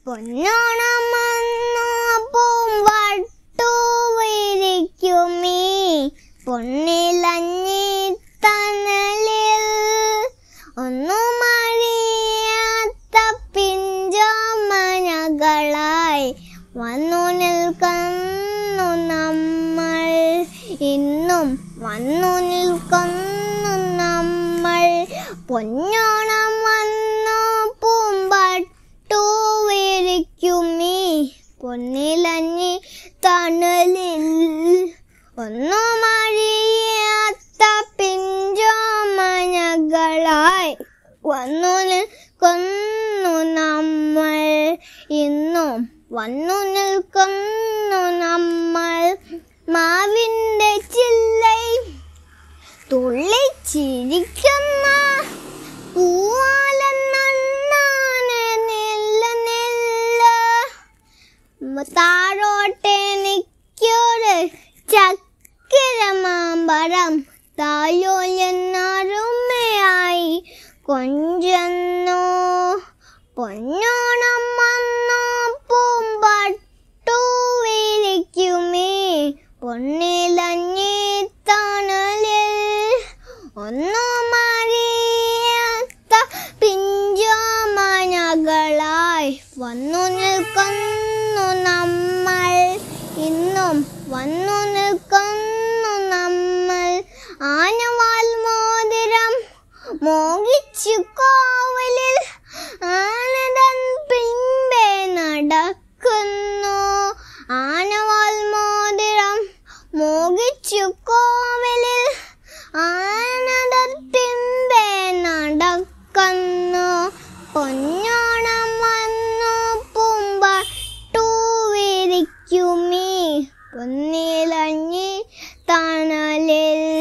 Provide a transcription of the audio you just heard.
പൊന്നോണം വന്നു പൂമ്പട്ടു വിരിക്കുമീ പൊന്നിലഞ്ഞി തണലിൽ ഒന്നും അറിയാത്ത പിഞ്ചോമനകളായി വന്നു നിൽക്കുന്നു നമ്മൾ. ഇന്നും വന്നു നിൽക്കുന്നു നമ്മൾ. പൊന്നോണം വന്നു പൂമ്പട്ടു വിരിക്കുമീ പൊന്നിലഞ്ഞി തണലിൽ ഒന്നും അറിയാത്ത പിഞ്ചോമനകളായി വന്നു നിൽക്കുന്നു നമ്മൾ. ഇന്നും വന്നു നിൽക്കുന്നു നമ്മൾ. മാവിൻ്റെ ചില്ലയിൽ തുള്ളിച്ചിരിക്കുന്ന പൂവാലെന്നാണ് നെല്ല നെല്ല. താഴോട്ടെനിക്കൊരു ചക്കര മാമ്പഴം തായോ എന്നറുമയായി കൊഞ്ചുന്നു. പൊന്നോണം വന്നു പൂമ്പട്ടു വിരിക്കുമീ പൊന്നിലഞ്ഞി തണലിൽ ഒന്നും അറിയാത്ത പിഞ്ചോമനകളായി വന്നു നിൽക്കുന്നു നമ്മൾ. ഇന്നും വന്നു നിൽക്കുന്നു നമ്മൾ. ആനവാൽ മോതിരം മോഹിച്ചു കോവലിൽ ആനതൻ പിൻപേ നടക്കുന്നു. ആനവാൽ മോതിരം മോഹിച്ചു കോവലിൽ ആനതൻ പിൻപേ നടക്കുന്നു. പൊന്നോണം വന്നു പൂമ്പട്ടു വിരിക്കുമീ പൊന്നിലഞ്ഞി തണലിൽ.